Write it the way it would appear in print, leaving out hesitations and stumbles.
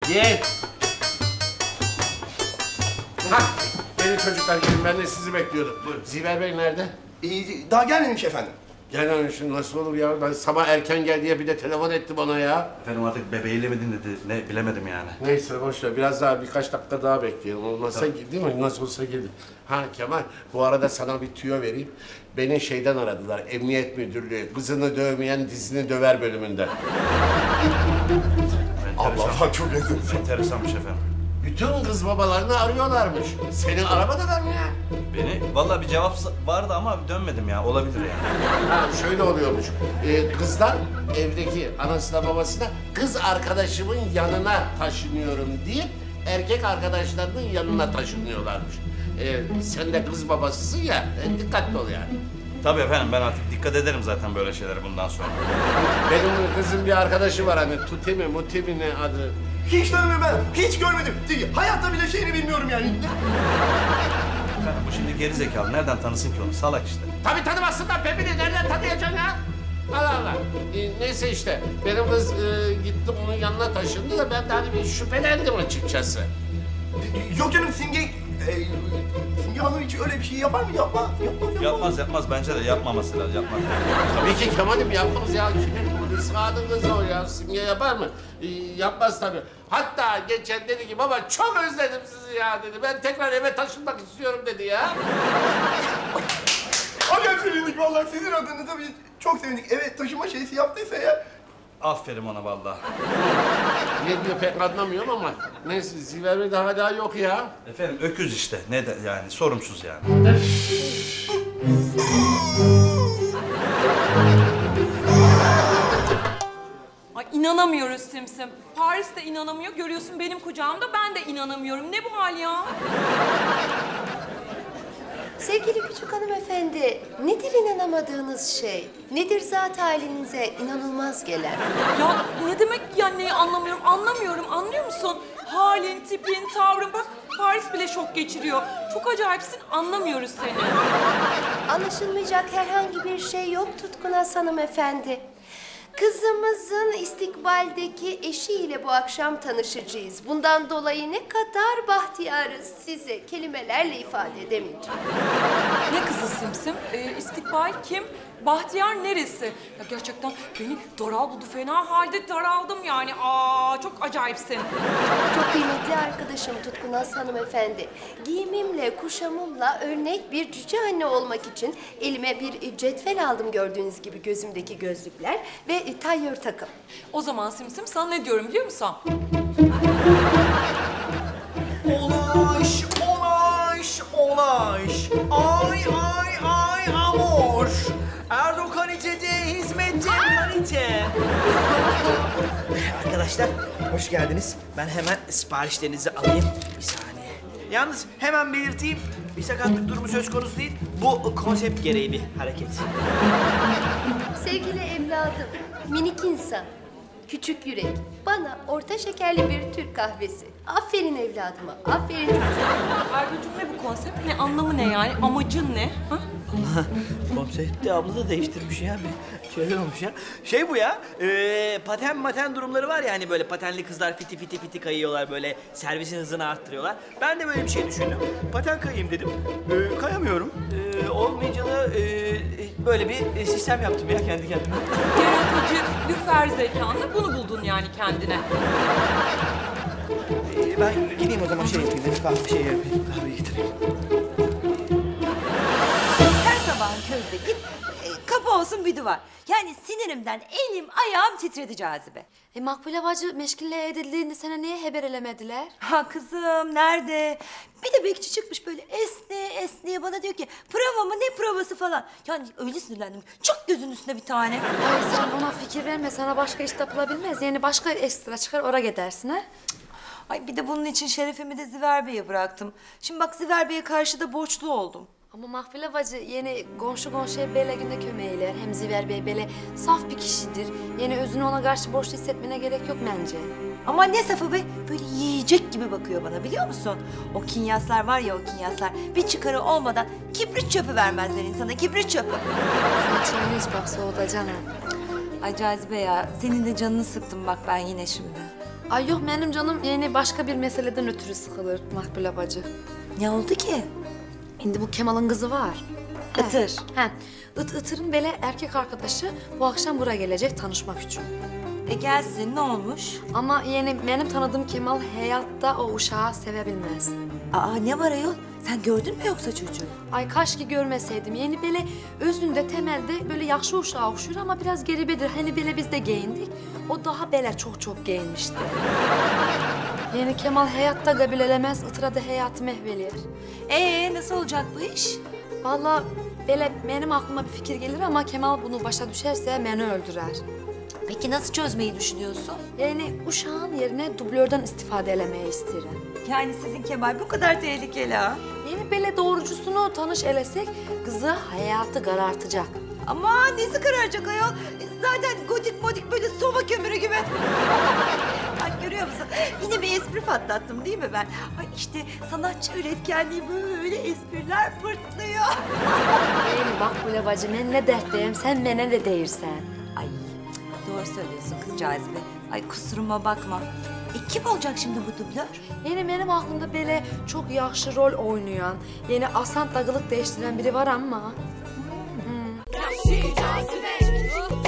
Gel. Hah, gelin çocuklar gelin. Ben de sizi bekliyordum. Buyurun. Ziver Bey nerede? Daha gelmemiş efendim. Gel şimdi nasıl olur ya? Ben sabah erken gel diye bir de telefon etti bana ya. Efendim artık bebeğiyle mi dinledi? Ne bilemedim yani. Neyse boş ver. Biraz daha birkaç dakika daha bekleyelim. Olmazsa değil mi? Nasıl olsa gelir. Ha Kemal, bu arada sana bir tüyo vereyim. Beni şeyden aradılar. Emniyet Müdürlüğü. Kızını dövmeyen dizini döver bölümünden. Allah çok enteresan. Enteresanmış efendim. Bütün kız babalarını arıyorlarmış. Seni aramadılar mı ya? Beni vallahi bir cevap vardı ama dönmedim ya. Olabilir yani. Ha şöyle oluyormuş. Kızlar evdeki anasına babasına kız arkadaşımın yanına taşınıyorum deyip erkek arkadaşlarının yanına taşınıyorlarmış. Sen de kız babasısın ya, dikkatli ol yani. Tabii efendim ben artık dikkat ederim zaten böyle şeylere bundan sonra. Benim kızın bir arkadaşı var hani Tuti mi, Muti mi ne adı? Hiç tanımıyorum ben. Hiç görmedim. Hayatta bile şeyini bilmiyorum yani. Efendim bu şimdi geri zekalı. Nereden tanısın ki onu? Salak işte. Tabii tanımazsın da Pepini nereden tanıyacaksın ya? Allah Allah. Neyse işte benim kız gitti onun yanına taşındı da ben de hani bir şüphelendim açıkçası. Yok canım Simge Hanım hiç öyle bir şey yapar mı? Yapmaz. Bence de yapmaması lazım. Yapmaz. Tabii ki Kemal'im yapmaz ya. Kimin Rızkı'nın kızı o ya. Simge yapar mı? Yapmaz tabii. Hatta geçen dedi ki baba çok özledim sizi ya dedi. Ben tekrar eve taşınmak istiyorum dedi ya. Acayip sevindik vallahi sizin adınıza biz çok sevindik. Evet taşıma şeysi yaptıysa ya. Aferin ona vallahi. Ne diyor pek anlamıyorum ama neyse Ziver Bey daha yok ya. Efendim öküz işte. Ne de yani sorumsuz yani. Ay inanamıyoruz Simsim. Paris de inanamıyor. Görüyorsun benim kucağımda ben de inanamıyorum. Ne bu hal ya? Sevgili küçük hanımefendi, nedir inanamadığınız şey? Nedir zat halinize inanılmaz gelen? Ya ne demek ya neyi anlamıyorum? Anlamıyorum. Anlıyor musun? Halin, tipin, tavrın. Bak Paris bile şok geçiriyor. Çok acayipsin. Anlamıyoruz seni. Anlaşılmayacak herhangi bir şey yok Tutkunaz hanımefendi. Kızımızın istikbaldeki eşiyle bu akşam tanışacağız. Bundan dolayı ne kadar bahtiyarız size kelimelerle ifade edemeyeceğim. Ne kızı Simsim? İstikbal kim? Bahtiyar neresi? Ya gerçekten beni daral buldu. Fena halde daraldım yani. Çok acayipsin. Çok kıymetli arkadaşım Tutkunaz hanımefendi. Giyimimle, kuşamımla örnek bir cüce anne olmak için elime bir cetvel aldım gördüğünüz gibi gözümdeki gözlükler ve tayyör takım. O zaman Simsim sana ne diyorum biliyor musun? Olaş. Ay amor. Erdo kalitede hizmette kalite. Arkadaşlar hoş geldiniz. Ben hemen siparişlerinizi alayım. Bir saniye. Yalnız hemen belirteyim. Bir sakatlık durumu söz konusu değil. Bu konsept gereği bir hareket. Sevgili evladım, minik insan, küçük yürek, bana orta şekerli bir Türk kahvesi. Aferin evladıma, aferin çocuğum. Erdoğan'cığım ne bu konsept? Ne anlamı ne yani? Amacın ne? Ha? Konsepti abla da değiştirmiş ya. Şöyle olmuş ya. Şey bu ya, paten durumları var ya hani böyle patenli kızlar fiti kayıyorlar böyle servisin hızını arttırıyorlar. Ben de böyle bir şey düşündüm. Paten kayayım dedim. Kayamıyorum. Olmayınca da böyle bir sistem yaptım ya kendi kendime. Yaratıcı, lüfer zekanla bunu buldun yani kendine. Ben gideyim o zaman şey yapayım, kahve getireyim. Her sabah köründe git, kapı olsun bir duvar. Yani sinirimden elim ayağım titredi Cazibe. Makbule bacı meşgule edildiğinde sana niye haber elemediler? Ha kızım nerede? Bir de bekçi çıkmış böyle esneye bana diyor ki prova mı ne provası falan. Yani öyle sinirlendim. Çok gözünün üstüne bir tane. Ay sen ona fikir verme, sana başka iş yapılabilmez. Yani başka ekstra çıkar oraya gidersin ha. Ay bir de bunun için şerefimi de Ziver Bey'e bıraktım. Şimdi bak Ziver Bey'e karşı da borçlu oldum. Ama Mahfile bacı yeni komşuya böyle günde kömeyler. Hem Ziver Bey böyle saf bir kişidir. Yani özünü ona karşı borçlu hissetmene gerek yok bence. Ama ne safı be, böyle yiyecek gibi bakıyor bana biliyor musun? O kinyaslar var ya o kinyaslar, bir çıkarı olmadan kibrit çöpü vermezler insana, kibrit çöpü. Sen çayını iç bak soğuda canım. Ay Cazibe ya, senin de canını sıktım bak ben yine şimdi. Ay yok benim canım yeni başka bir meseleden ötürü sıkılır Makbule bacı. Ne oldu ki? Şimdi bu Kemal'ın kızı var. Itır. He. Itır'ın böyle erkek arkadaşı bu akşam buraya gelecek tanışmak için. Gelsin, ne olmuş? Ama yani benim tanıdığım Kemal hayatta o uşağı sevebilmez. Aa, ne var ayol? Sen gördün mü yoksa çocuğu? Ay kaşki görmeseydim. Yani böyle özünde temelde böyle yakşı uşağı okşur ama biraz geribedir. Hani böyle biz de giyindik. O daha böyle çok giyinmişti. Yani Kemal hayatta kabilelemez, Itır'a da hayatı mehveliyer. Nasıl olacak bu iş? Vallahi böyle benim aklıma bir fikir gelir ama Kemal bunu başa düşerse beni öldürer. Peki nasıl çözmeyi düşünüyorsun? Yani uşağın yerine dublörden istifade elemeye isterim. Yani sizin Kemal bu kadar tehlikeli ha? Yani böyle doğrucusunu tanış elesek kızı hayatı karartacak. Ama nesi kararacak ayol? Zaten gotik modik böyle soba kömürü gibi. Bak görüyor musun? Yine bir espri patlattım değil mi ben? Ay işte sanatçı üretkenliği böyle espriler fırtlıyor. Yani bak Bule bacı ben ne dertliyim sen bana ne değirsen. Ay doğru söylüyorsun kızcağız be. Ay kusuruma bakma. Kim olacak şimdi bu dublör? Yani benim aklımda böyle çok yakşı rol oynayan, yani asan takılık değiştiren biri var ama. Vahşi cazibe